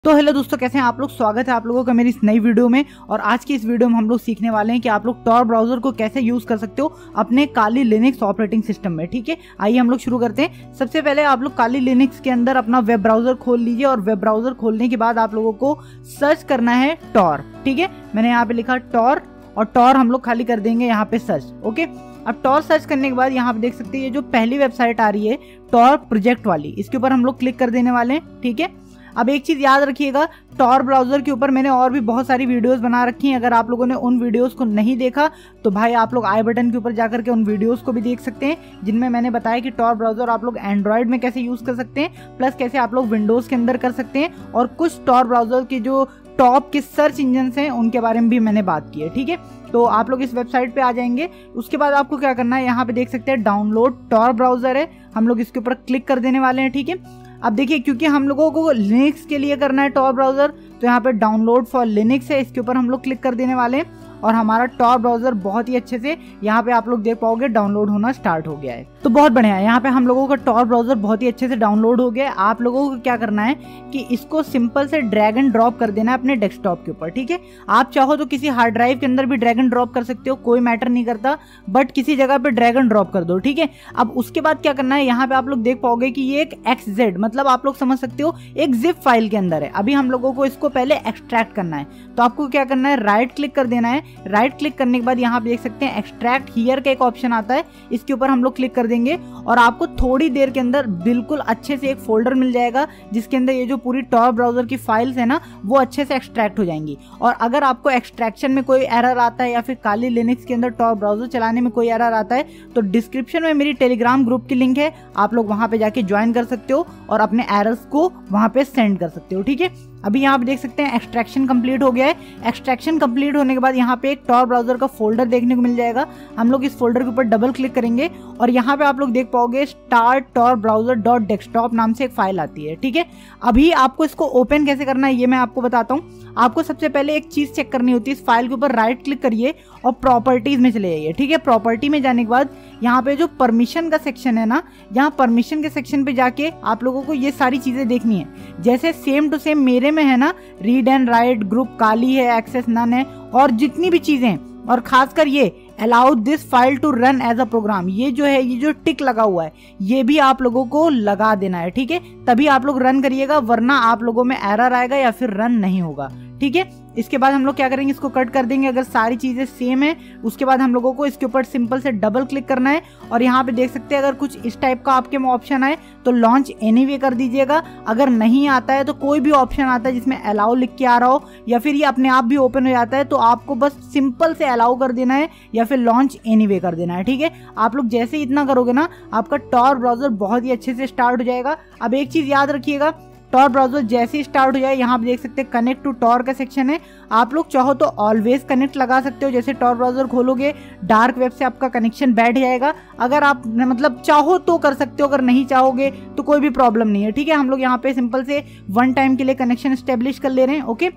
तो हेलो दोस्तों, कैसे हैं आप लोग। स्वागत है आप लोगों का मेरी इस नई वीडियो में। और आज की इस वीडियो में हम लोग सीखने वाले हैं कि आप लोग टॉर ब्राउजर को कैसे यूज कर सकते हो अपने काली लिनक्स ऑपरेटिंग सिस्टम में। ठीक है, आइए हम लोग शुरू करते हैं। सबसे पहले आप लोग काली लिनक्स के अंदर अपना वेब ब्राउजर खोल लीजिए और वेब ब्राउजर खोलने के बाद आप लोगों को सर्च करना है टॉर। ठीक है, मैंने यहाँ पे लिखा टॉर और टॉर हम लोग खाली कर देंगे यहाँ पे सर्च। ओके, अब टॉर सर्च करने के बाद यहाँ पे देख सकते हैं ये जो पहली वेबसाइट आ रही है टॉर प्रोजेक्ट वाली, इसके ऊपर हम लोग क्लिक कर देने वाले हैं। ठीक है, अब एक चीज याद रखिएगा, टॉर ब्राउजर के ऊपर मैंने और भी बहुत सारी वीडियोस बना रखी हैं। अगर आप लोगों ने उन वीडियोस को नहीं देखा तो भाई आप लोग आई बटन के ऊपर जाकर के उन वीडियोस को भी देख सकते हैं, जिनमें मैंने बताया कि टॉर ब्राउजर आप लोग एंड्रॉयड में कैसे यूज कर सकते हैं, प्लस कैसे आप लोग विंडोज के अंदर कर सकते हैं, और कुछ टॉर ब्राउजर के जो टॉप के सर्च इंजन हैं उनके बारे में भी मैंने बात की है। ठीक है, तो आप लोग इस वेबसाइट पे आ जाएंगे। उसके बाद आपको क्या करना है, यहाँ पे देख सकते हैं डाउनलोड टॉर ब्राउजर है, हम लोग इसके ऊपर क्लिक कर देने वाले हैं। ठीक है, अब देखिए क्योंकि हम लोगों को लिनक्स के लिए करना है टॉर ब्राउजर, तो यहाँ पे डाउनलोड फॉर लिनक्स है, इसके ऊपर हम लोग क्लिक कर देने वाले हैं और हमारा टॉर ब्राउजर बहुत ही अच्छे से यहाँ पे आप लोग देख पाओगे डाउनलोड होना स्टार्ट हो गया है। तो बहुत बढ़िया है, यहाँ पे हम लोगों का टॉर ब्राउजर बहुत ही अच्छे से डाउनलोड हो गया है। आप लोगों को क्या करना है कि इसको सिंपल से ड्रैग एंड ड्रॉप कर देना है अपने डेस्कटॉप के ऊपर। ठीक है, आप चाहो तो किसी हार्ड ड्राइव के अंदर भी ड्रैग एंड ड्रॉप कर सकते हो, कोई मैटर नहीं करता, बट किसी जगह पे ड्रैग एंड ड्रॉप कर दो। ठीक है, अब उसके बाद क्या करना है, यहाँ पे आप लोग देख पाओगे कि ये एक XZ मतलब आप लोग समझ सकते हो एक जिप फाइल के अंदर है। अभी हम लोगों को इसको पहले एक्सट्रैक्ट करना है, तो आपको क्या करना है, राइट क्लिक कर देना है। राइट क्लिक करने के बाद यहाँ पे देख सकते हैं एक्सट्रैक्ट हियर का एक ऑप्शन आता है, इसके ऊपर हम लोग क्लिक कर देंगे और आपको थोड़ी देर के अंदर बिल्कुल अच्छे से एक फोल्डर मिल जाएगा जिसके अंदर ये जो पूरी टॉर ब्राउजर की फाइल्स है ना वो अच्छे से एक्सट्रैक्ट हो जाएंगी। और अगर आपको एक्सट्रैक्शन में कोई एरर आता है या फिर काली लिनक्स के अंदर टॉर ब्राउजर चलाने में कोई एरर आता है तो डिस्क्रिप्शन में मेरी टेलीग्राम ग्रुप की लिंक है, आप लोग वहां पे जाके ज्वाइन कर सकते हो और अपने एरर्स को वहां पे सेंड कर सकते हो। ठीक है, अभी यहाँ पे देख सकते हैं एक्सट्रैक्शन कंप्लीट हो गया है। एक्सट्रैक्शन कंप्लीट होने के बाद यहाँ पे एक टॉर ब्राउजर का फोल्डर देखने को मिल जाएगा। हम लोग इस फोल्डर के ऊपर डबल क्लिक करेंगे और यहाँ पे आप लोग देख पाओगे start Tor browser dot desktop नाम से एक फाइल आती है। ठीक है, अभी आपको इसको ओपन कैसे करना है ये मैं आपको बताता हूँ। आपको सबसे पहले एक चीज चेक करनी होती है, इस फाइल के ऊपर राइट क्लिक करिए और प्रॉपर्टीज में चले जाइए। ठीक है, प्रॉपर्टी में जाने के बाद यहाँ पे जो परमिशन का सेक्शन है ना, यहाँ परमिशन के सेक्शन पे जाके आप लोगों को ये सारी चीजें देखनी है। जैसे सेम टू सेम मेरे में है ना, रीड एंड राइट, ग्रुप काली है, एक्सेस नन है, और जितनी भी चीजें, और खासकर ये allow this file to run as a program, ये जो है, ये जो टिक लगा हुआ है ये भी आप लोगों को लगा देना है। ठीक है, तभी आप लोग रन करिएगा, वरना आप लोगों में एरर आएगा या फिर रन नहीं होगा। ठीक है, इसके बाद हम लोग क्या करेंगे, इसको कट कर देंगे अगर सारी चीजें सेम है। उसके बाद हम लोगों को इसके ऊपर सिंपल से डबल क्लिक करना है और यहाँ पे देख सकते हैं अगर कुछ इस टाइप का आपके में ऑप्शन आए तो लॉन्च एनीवे कर दीजिएगा। अगर नहीं आता है तो कोई भी ऑप्शन आता है जिसमें अलाउ लिख के आ रहा हो या फिर ये अपने आप भी ओपन हो जाता है तो आपको बस सिंपल से अलाउ कर देना है या फिर लॉन्च एनीवे कर देना है। ठीक है, आप लोग जैसे ही इतना करोगे ना आपका टॉर ब्राउजर बहुत ही अच्छे से स्टार्ट हो जाएगा। अब एक चीज याद रखिएगा, टॉर ब्राउजर जैसे ही स्टार्ट हो जाए यहाँ पे देख सकते हैं कनेक्ट टू टॉर का सेक्शन है, आप लोग चाहो तो ऑलवेज कनेक्ट लगा सकते हो। जैसे टॉर ब्राउजर खोलोगे डार्क वेब से आपका कनेक्शन बैठ जाएगा, अगर आप मतलब चाहो तो कर सकते हो, अगर नहीं चाहोगे तो कोई भी प्रॉब्लम नहीं है। ठीक है, हम लोग यहाँ पे सिंपल से वन टाइम के लिए कनेक्शन स्टेब्लिश कर ले रहे हैं। ओके,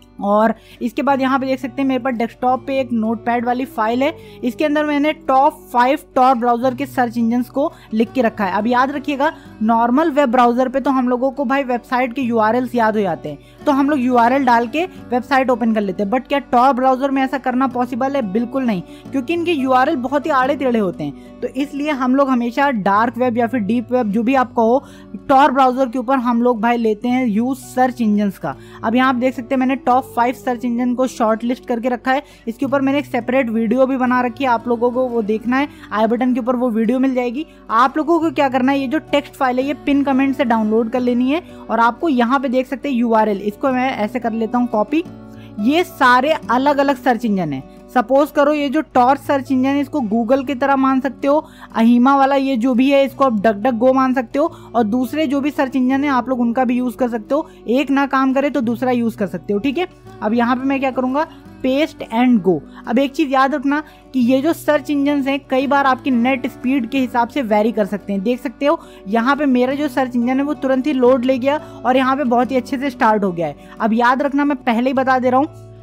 और इसके बाद यहाँ पे देख सकते हैं मेरे पास डेस्कटॉप पे एक नोटपैड वाली फाइल है, इसके अंदर मैंने टॉप 5 टॉर ब्राउजर के सर्च इंजन्स को लिख के रखा है। अब याद रखिएगा, नॉर्मल वेब ब्राउजर पे तो हम लोगों को भाई वेबसाइट के URLs याद हो जाते हैं तो हम लोग URL डाल के वेबसाइट ओपन कर लेते हैं, बट क्या टॉर ब्राउजर में ऐसा करना पॉसिबल है? बिल्कुल नहीं, क्योंकि इनके URL बहुत ही आड़े टेढ़े होते हैं। तो इसलिए हम लोग हमेशा डार्क वेब या फिर डीप वेब जो भी आप कहो, टॉर ब्राउजर के ऊपर हम लोग भाई लेते हैं यूज सर्च इंजन्स का। अब यहाँ आप देख सकते हैं मैंने टॉप 5 सर्च इंजन को शॉर्ट लिस्ट करके रखा है, इसके ऊपर मैंने एक सेपरेट वीडियो भी बना रखी है, आप लोगों को वो देखना है, आई बटन के ऊपर वो वीडियो मिल जाएगी। आप लोगों को क्या करना है, ये जो टेक्स्ट फाइल है ये पिन कमेंट से डाउनलोड कर लेनी है और आपको यहाँ पे देख सकते हैं URL, इसको मैं ऐसे कर लेता हूँ कॉपी। ये सारे अलग अलग सर्च इंजन है, सपोज करो ये जो टॉर्च सर्च इंजन है इसको गूगल की तरह मान सकते हो, अहिमा वाला ये जो भी है इसको आप डक डक गो मान सकते हो, और दूसरे जो भी सर्च इंजन है आप लोग उनका भी यूज कर सकते हो, एक ना काम करे तो दूसरा यूज कर सकते हो। ठीक है, अब यहाँ पे मैं क्या करूंगा, पेस्ट एंड गो। अब एक चीज याद रखना कि ये जो सर्च इंजन हैं कई बार आपकी नेट स्पीड के हिसाब से वेरी कर सकते हैं। देख सकते हो यहाँ पे मेरा जो सर्च इंजन है वो तुरंत ही लोड ले गया और यहाँ पे बहुत ही अच्छे से स्टार्ट हो गया है। अब याद रखना, मैं पहले ही बता दे रहा हूँ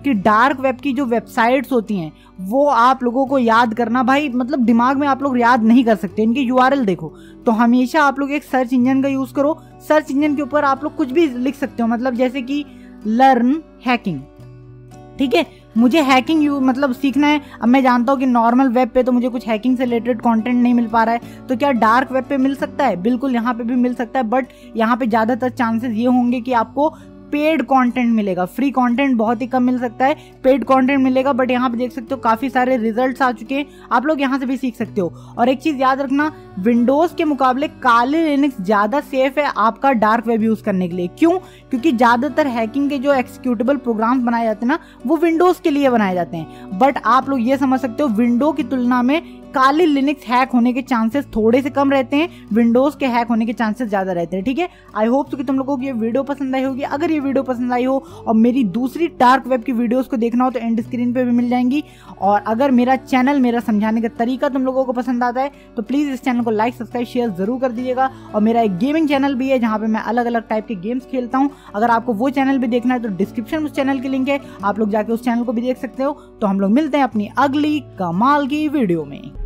कि डार्क वेब की जो वेबसाइट्स होती हैं वो आप लोगों को याद करना भाई मतलब दिमाग में आप लोग याद नहीं कर सकते, इनके यूआरएल देखो। तो हमेशा आप लोग एक सर्च इंजन का यूज़ करो। सर्च इंजन के ऊपर आप लोग कुछ भी लिख सकते हो, मतलब जैसे कि लर्न हैकिंग, ठीक है। मुझे हैकिंग मतलब सीखना है। अब मैं जानता हूँ कि नॉर्मल वेब पे तो मुझे कुछ हैकिंग से रिलेटेड कंटेंट नहीं मिल पा रहा है, तो क्या डार्क वेब पे मिल सकता है? बिल्कुल यहाँ पे भी मिल सकता है, बट यहाँ पे ज़्यादातर चांसेस ये होंगे कि आपको पेड कंटेंट मिलेगा। फ्री कंटेंट बहुत ही कम मिल सकता है, पेड कंटेंट मिलेगा। बट यहाँ पे देख सकते हो काफ़ी सारे रिजल्ट्स आ चुके हैं, आप लोग यहाँ से भी सीख सकते हो। और एक चीज़ याद रखना, विंडोज़ के मुकाबले काली लिनक्स ज़्यादा सेफ है आपका डार्क वेब यूज़ करने के लिए। क्यों? क्योंकि ज़्यादातर हैकिंग के जो एक्सिक्यूटेबल प्रोग्राम्स बनाए जाते हैं ना, वो विंडोज़ के लिए बनाए जाते हैं। बट आप लोग ये समझ सकते हो विंडो की तुलना में काली लिनक्स हैक होने के चांसेस थोड़े से कम रहते हैं, विंडोज़ के हैक होने के चांसेस ज़्यादा रहते हैं, ठीक है। आई होप कि तुम लोगों को ये वीडियो पसंद आई होगी। अगर ये वीडियो पसंद आई हो और मेरी दूसरी डार्क वेब की वीडियोस को देखना हो तो एंड स्क्रीन पे भी मिल जाएंगी। और अगर मेरा चैनल, मेरा समझाने का तरीका तुम लोगों को पसंद आता है तो प्लीज़ इस चैनल को लाइक, सब्सक्राइब, शेयर जरूर कर दीजिएगा। और मेरा एक गेमिंग चैनल भी है जहाँ पे मैं अलग अलग टाइप के गेम्स खेलता हूँ। अगर आपको वो चैनल भी देखना है तो डिस्क्रिप्शन में उस चैनल की लिंक है, आप लोग जाके उस चैनल को भी देख सकते हो। तो हम लोग मिलते हैं अपनी अगली कमाल की वीडियो में।